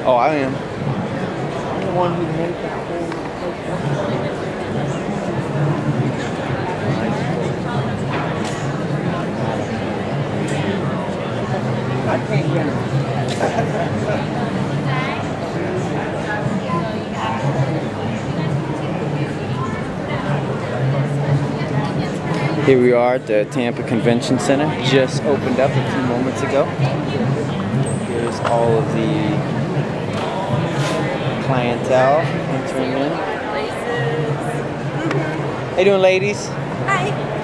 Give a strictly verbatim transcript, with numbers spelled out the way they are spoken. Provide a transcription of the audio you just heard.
Oh, I am. I'm the one who made that whole I can't get it. Here we are at the Tampa Convention Center. Just opened up a few moments ago. Here's all of the clientele entering in. How you doing, ladies? Hi.